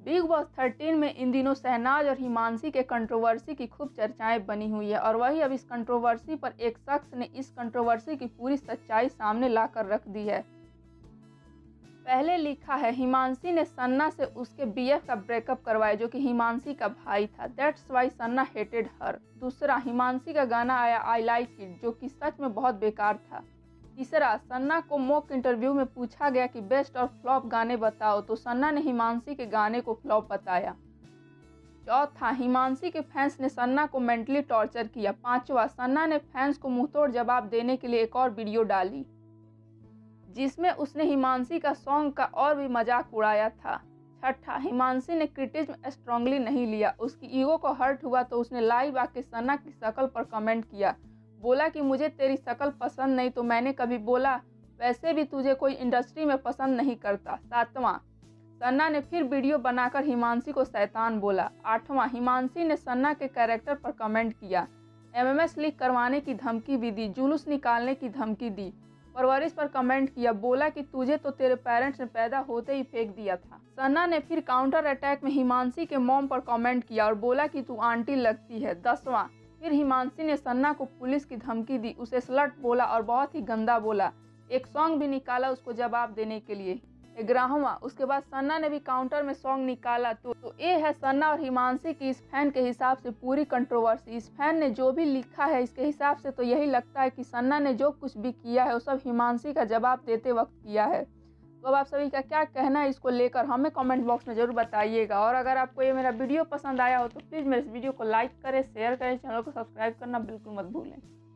Big boss 13 में इन दिनों शहनाज और हिमांशी के कंट्रोवर्सी की खूब चर्चाएं बनी हुई है और वही अब इस कंट्रोवर्सी पर एक शख्स ने इस कंट्रोवर्सी की पूरी सच्चाई सामने लाकर रख दी है। पहले लिखा है, हिमांशी ने सन्ना से उसके बीएफ का ब्रेकअप करवाया जो कि हिमांशी का भाई था। That's why Sana hated her. दूसरा, हिमांशी का गाना आया आई लाइक इट जो कि सच में बहुत बेकार था। तीसरा, सन्ना को मॉक इंटरव्यू में पूछा गया कि बेस्ट और फ्लॉप गाने बताओ तो सन्ना ने हिमांशी के गाने को फ्लॉप बताया। चौथा, हिमांशी के फैंस ने सन्ना को मेंटली टॉर्चर किया। पांचवा, सन्ना ने फैंस को मुंहतोड़ जवाब देने के लिए एक और वीडियो डाली जिसमें उसने हिमांशी का सॉन्ग का और भी मजाक उड़ाया था। छठा, हिमांशी ने क्रिटिज्म स्ट्रांगली नहीं लिया, उसकी ईगो को हर्ट हुआ तो उसने लाइव आके सन्ना की शक्ल पर कमेंट किया, बोला कि मुझे तेरी शक्ल पसंद नहीं तो मैंने कभी बोला वैसे भी तुझे कोई इंडस्ट्री में पसंद नहीं करता। सातवां, सन्ना ने फिर वीडियो बनाकर हिमांशी को शैतान बोला। आठवां, हिमांशी ने सन्ना के कैरेक्टर पर कमेंट किया, एमएमएस लीक करवाने की धमकी भी दी, जुलूस निकालने की धमकी दी, परवरिश पर कमेंट किया, बोला कि तुझे तो तेरे पेरेंट्स ने पैदा होते ही फेंक दिया था। सन्ना ने फिर काउंटर अटैक में हिमांशी के मॉम पर कमेंट किया और बोला कि तू आंटी लगती है। 10वां, फिर हिमांशी ने सन्ना को पुलिस की धमकी दी, उसे स्लट बोला और बहुत ही गंदा बोला। एक सॉन्ग भी निकाला उसको जवाब देने के लिए। 11वां, उसके बाद सन्ना ने भी काउंटर में सॉन्ग निकाला। तो ये है सन्ना और हिमांशी की इस फैन के हिसाब से पूरी कंट्रोवर्सी। इस फैन ने जो भी लिखा है इसके हिसाब से तो यही लगता है कि सन्ना ने जो कुछ भी किया है वो सब हिमांशी का जवाब देते वक्त किया है। तो अब आप सभी का क्या कहना है इसको लेकर हमें कमेंट बॉक्स में जरूर बताइएगा। और अगर आपको ये मेरा वीडियो पसंद आया हो तो प्लीज़ मेरे इस वीडियो को लाइक करें, शेयर करें, चैनल को सब्सक्राइब करना बिल्कुल मत भूलें।